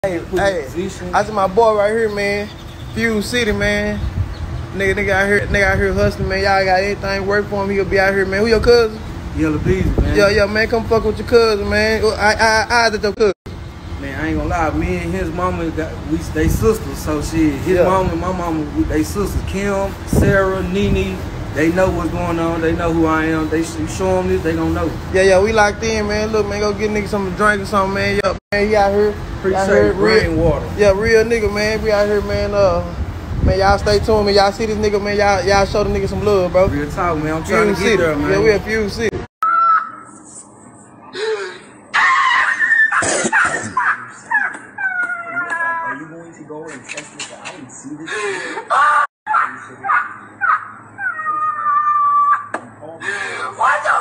Hey, I see my boy right here, man. Fuse City, man. Nigga out here hustling, man. Y'all got anything work for him, he'll be out here, man. Who your cousin? Yella, beezy, man. Yeah, man. Come fuck with your cousin, man. I did your cousin. Man, I ain't gonna lie. Me and his mama, they sisters. So shit, his mama and my mama, they sisters. Kim, Sarah, Nene. They know what's going on. They know who I am. They show them this, they gonna know. Yeah, we locked in, man. Look, man, go get niggas something to drink or something, man. Yeah, man, he out here. Appreciate Rainwater. Yeah, real nigga, man. We out here, man. Man, y'all stay tuned, man. Y'all see this nigga, man. Y'all show the nigga some love, bro. Real talk, man. I'm trying to get there, man. Yeah, we at Fuse City. Are you going to go and test this out and see this? What the